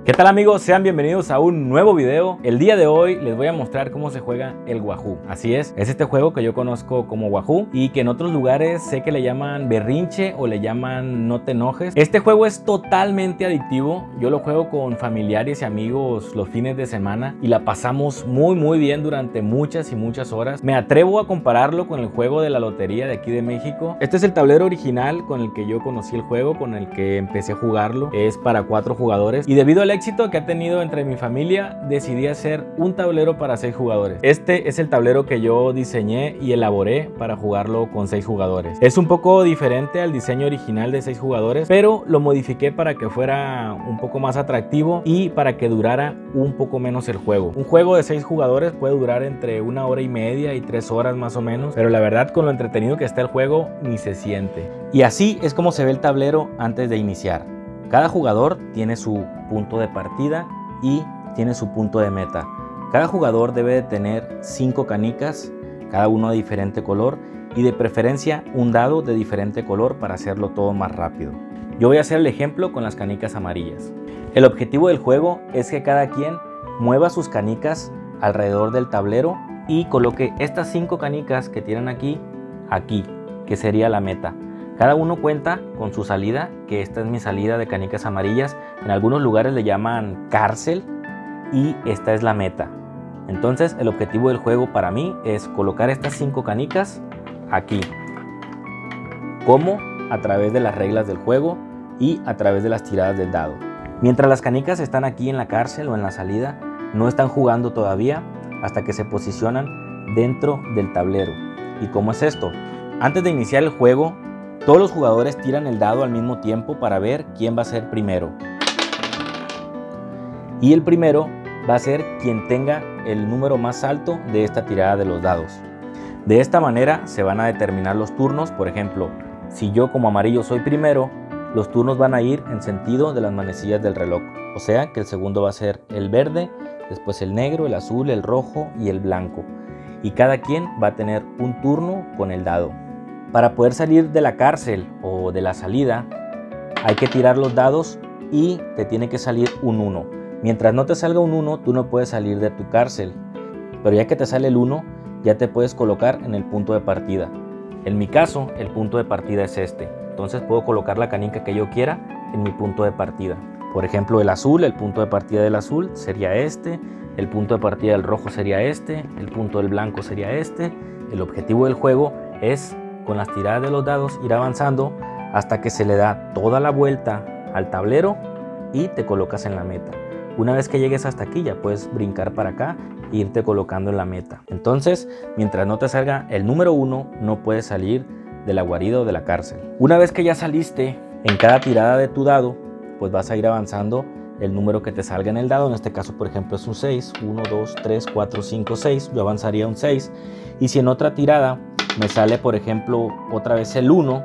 ¿Qué tal amigos? Sean bienvenidos a un nuevo video. El día de hoy les voy a mostrar cómo se juega el Wahoo. Así es este juego que yo conozco como Wahoo y que en otros lugares sé que le llaman berrinche o le llaman no te enojes. Este juego es totalmente adictivo. Yo lo juego con familiares y amigos los fines de semana y la pasamos muy bien durante muchas y muchas horas. Me atrevo a compararlo con el juego de la lotería de aquí de México. Este es el tablero original con el que yo conocí el juego, con el que empecé a jugarlo. Es para 4 jugadores y debido al éxito que ha tenido entre mi familia, decidí hacer un tablero para 6 jugadores. Este es el tablero que yo diseñé y elaboré para jugarlo con 6 jugadores. Es un poco diferente al diseño original de 6 jugadores, pero lo modifiqué para que fuera un poco más atractivo y para que durara un poco menos el juego. Un juego de 6 jugadores puede durar entre 1 hora y media y 3 horas más o menos, pero la verdad con lo entretenido que está el juego ni se siente. Y así es como se ve el tablero antes de iniciar. Cada jugador tiene su punto de partida y tiene su punto de meta. Cada jugador debe de tener 5 canicas, cada uno de diferente color y de preferencia un dado de diferente color para hacerlo todo más rápido. Yo voy a hacer el ejemplo con las canicas amarillas. El objetivo del juego es que cada quien mueva sus canicas alrededor del tablero y coloque estas 5 canicas que tienen aquí, que sería la meta. Cada uno cuenta con su salida, que esta es mi salida de canicas amarillas. En algunos lugares le llaman cárcel y esta es la meta. Entonces el objetivo del juego para mí es colocar estas 5 canicas aquí. ¿Cómo? A través de las reglas del juego y a través de las tiradas del dado. Mientras las canicas están aquí en la cárcel o en la salida, no están jugando todavía hasta que se posicionan dentro del tablero. ¿Y cómo es esto? Antes de iniciar el juego, todos los jugadores tiran el dado al mismo tiempo para ver quién va a ser primero. Y el primero va a ser quien tenga el número más alto de esta tirada de los dados. De esta manera se van a determinar los turnos. Por ejemplo, si yo como amarillo soy primero, los turnos van a ir en sentido de las manecillas del reloj. O sea que el segundo va a ser el verde, después el negro, el azul, el rojo y el blanco. Y cada quien va a tener un turno con el dado. Para poder salir de la cárcel o de la salida, hay que tirar los dados y te tiene que salir un 1. Mientras no te salga un 1, tú no puedes salir de tu cárcel. Pero ya que te sale el 1, ya te puedes colocar en el punto de partida. En mi caso, el punto de partida es este. Entonces puedo colocar la canica que yo quiera en mi punto de partida. Por ejemplo, el azul, el punto de partida del azul sería este. El punto de partida del rojo sería este. El punto del blanco sería este. El objetivo del juego es, con las tiradas de los dados, ir avanzando hasta que se le da toda la vuelta al tablero y te colocas en la meta. Una vez que llegues hasta aquí ya puedes brincar para acá e irte colocando en la meta. Entonces, mientras no te salga el número 1, no puedes salir de la guarida o de la cárcel. Una vez que ya saliste, en cada tirada de tu dado, pues vas a ir avanzando el número que te salga en el dado. En este caso, por ejemplo, es un 6. 1, 2, 3, 4, 5, 6. Yo avanzaría un 6. Y si en otra tirada me sale, por ejemplo, otra vez el 1,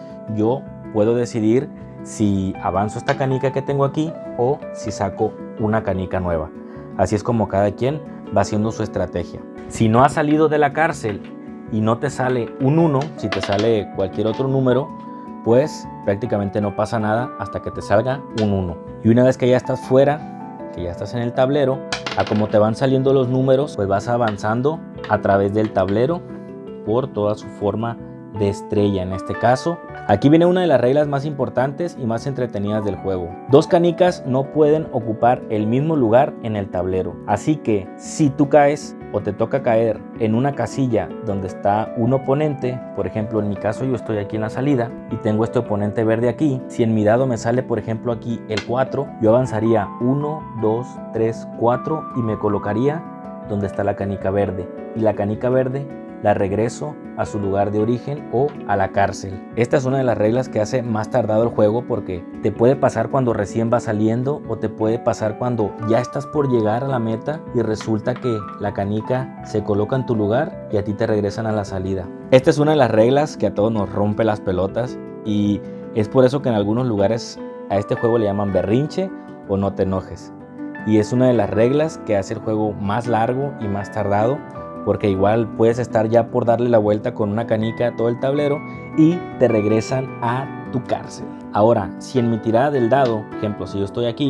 yo puedo decidir si avanzo esta canica que tengo aquí o si saco una canica nueva. Así es como cada quien va haciendo su estrategia. Si no has salido de la cárcel y no te sale un 1, si te sale cualquier otro número, pues prácticamente no pasa nada hasta que te salga un 1. Y una vez que ya estás fuera, que ya estás en el tablero, a como te van saliendo los números, pues vas avanzando a través del tablero por toda su forma de estrella en este caso. Aquí viene una de las reglas más importantes y más entretenidas del juego. 2 canicas no pueden ocupar el mismo lugar en el tablero. Así que si tú caes o te toca caer en una casilla donde está un oponente, por ejemplo en mi caso yo estoy aquí en la salida y tengo este oponente verde aquí, si en mi dado me sale por ejemplo aquí el 4, yo avanzaría 1, 2, 3, 4 y me colocaría donde está la canica verde. Y la canica verde la regreso a su lugar de origen o a la cárcel. Esta es una de las reglas que hace más tardado el juego porque te puede pasar cuando recién vas saliendo o te puede pasar cuando ya estás por llegar a la meta y resulta que la canica se coloca en tu lugar y a ti te regresan a la salida. Esta es una de las reglas que a todos nos rompe las pelotas y es por eso que en algunos lugares a este juego le llaman berrinche o no te enojes. Y es una de las reglas que hace el juego más largo y más tardado, porque igual puedes estar ya por darle la vuelta con una canica a todo el tablero y te regresan a tu cárcel. Ahora, si en mi tirada del dado, ejemplo, si yo estoy aquí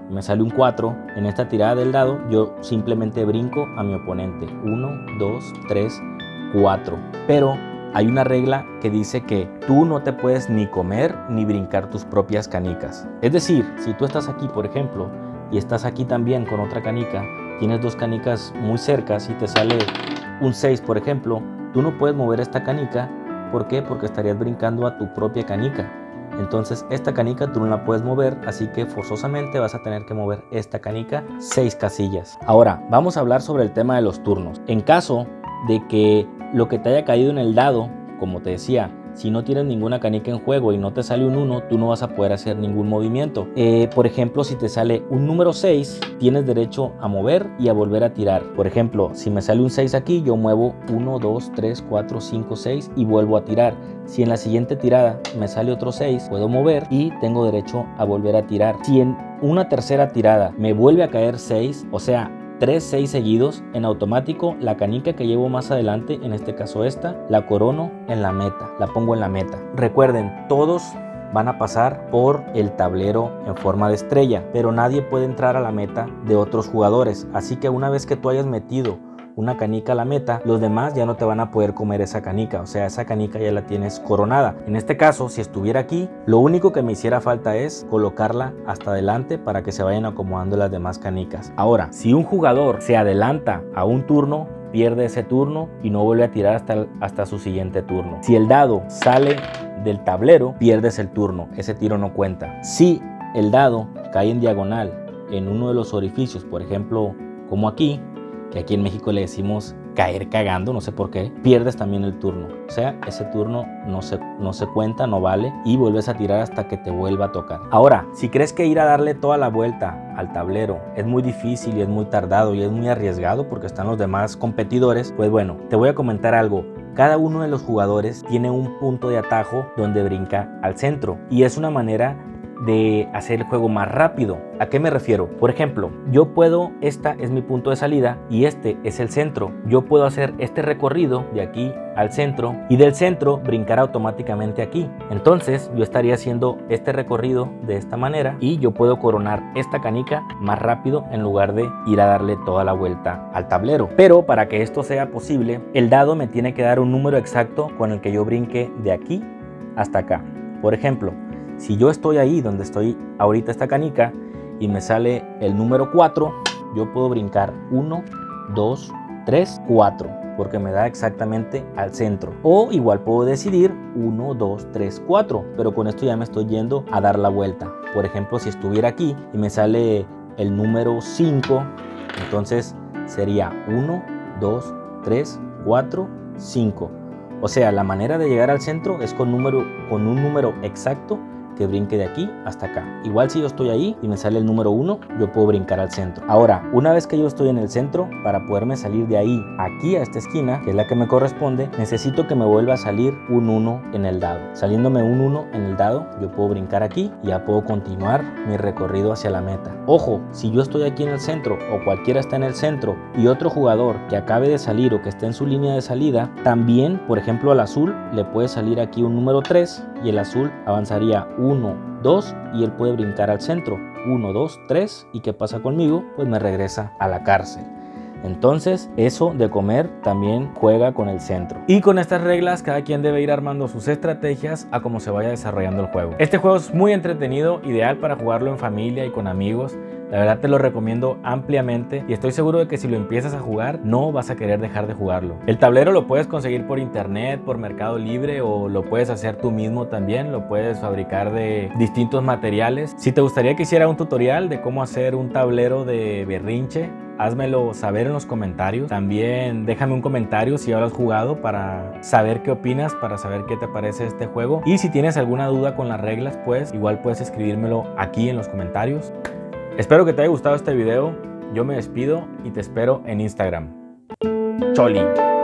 me sale un 4, en esta tirada del dado yo simplemente brinco a mi oponente. 1, 2, 3, 4. Pero hay una regla que dice que tú no te puedes ni comer ni brincar tus propias canicas. Es decir, si tú estás aquí, por ejemplo, y estás aquí también con otra canica, tienes dos canicas muy cercas y te sale un 6, por ejemplo, tú no puedes mover esta canica. ¿Por qué? Porque estarías brincando a tu propia canica. Entonces esta canica tú no la puedes mover, así que forzosamente vas a tener que mover esta canica 6 casillas. Ahora, vamos a hablar sobre el tema de los turnos. En caso de que lo que te haya caído en el dado, como te decía, si no tienes ninguna canica en juego y no te sale un 1, tú no vas a poder hacer ningún movimiento. Por ejemplo, si te sale un número 6, tienes derecho a mover y a volver a tirar. Por ejemplo, si me sale un 6 aquí, yo muevo 1, 2, 3, 4, 5, 6 y vuelvo a tirar. Si en la siguiente tirada me sale otro 6, puedo mover y tengo derecho a volver a tirar. Si en una tercera tirada me vuelve a caer 6, o sea, 3 6 seguidos, en automático la canica que llevo más adelante, en este caso esta, la corono en la meta, la pongo en la meta. Recuerden, todos van a pasar por el tablero en forma de estrella, pero nadie puede entrar a la meta de otros jugadores, así que una vez que tú hayas metido una canica a la meta, los demás ya no te van a poder comer esa canica, o sea, esa canica ya la tienes coronada. En este caso, si estuviera aquí, lo único que me hiciera falta es colocarla hasta adelante para que se vayan acomodando las demás canicas. Ahora, si un jugador se adelanta a un turno, pierde ese turno y no vuelve a tirar hasta su siguiente turno. Si el dado sale del tablero, pierdes el turno, ese tiro no cuenta. Si el dado cae en diagonal en uno de los orificios, por ejemplo, como aquí, que aquí en México le decimos caer cagando, no sé por qué, pierdes también el turno. O sea, ese turno no se cuenta, no vale, y vuelves a tirar hasta que te vuelva a tocar. Ahora, si crees que ir a darle toda la vuelta al tablero es muy difícil y es muy tardado y es muy arriesgado porque están los demás competidores, pues bueno, te voy a comentar algo. Cada uno de los jugadores tiene un punto de atajo donde brinca al centro y es una manera de hacer el juego más rápido. ¿A qué me refiero? Por ejemplo, yo puedo, esta es mi punto de salida y este es el centro. Yo puedo hacer este recorrido de aquí al centro y del centro brincar automáticamente aquí. Entonces yo estaría haciendo este recorrido de esta manera y yo puedo coronar esta canica más rápido en lugar de ir a darle toda la vuelta al tablero. Pero para que esto sea posible, el dado me tiene que dar un número exacto con el que yo brinque de aquí hasta acá. Por ejemplo, si yo estoy ahí donde estoy ahorita esta canica y me sale el número 4, yo puedo brincar 1, 2, 3, 4, porque me da exactamente al centro. O igual puedo decidir 1, 2, 3, 4, pero con esto ya me estoy yendo a dar la vuelta. Por ejemplo, si estuviera aquí y me sale el número 5, entonces sería 1, 2, 3, 4, 5. O sea, la manera de llegar al centro es con un número exacto que brinque de aquí hasta acá. Igual si yo estoy ahí y me sale el número 1, yo puedo brincar al centro. Ahora, una vez que yo estoy en el centro, para poderme salir de ahí aquí a esta esquina, que es la que me corresponde, necesito que me vuelva a salir un 1 en el dado. Saliéndome un 1 en el dado, yo puedo brincar aquí y ya puedo continuar mi recorrido hacia la meta. Ojo, si yo estoy aquí en el centro o cualquiera está en el centro y otro jugador que acabe de salir o que esté en su línea de salida, también, por ejemplo, al azul le puede salir aquí un número 3 y el azul avanzaría 1, 2 y él puede brincar al centro. 1, 2, 3 y ¿qué pasa conmigo? Pues me regresa a la cárcel. Entonces eso de comer también juega con el centro. Y con estas reglas cada quien debe ir armando sus estrategias a cómo se vaya desarrollando el juego. Este juego es muy entretenido, ideal para jugarlo en familia y con amigos. La verdad te lo recomiendo ampliamente y estoy seguro de que si lo empiezas a jugar no vas a querer dejar de jugarlo. El tablero lo puedes conseguir por internet, por Mercado Libre o lo puedes hacer tú mismo también. Lo puedes fabricar de distintos materiales. Si te gustaría que hiciera un tutorial de cómo hacer un tablero de berrinche, házmelo saber en los comentarios. También déjame un comentario si ya lo has jugado para saber qué opinas, para saber qué te parece este juego. Y si tienes alguna duda con las reglas, pues igual puedes escribírmelo aquí en los comentarios. Espero que te haya gustado este video. Yo me despido y te espero en Instagram. Choli.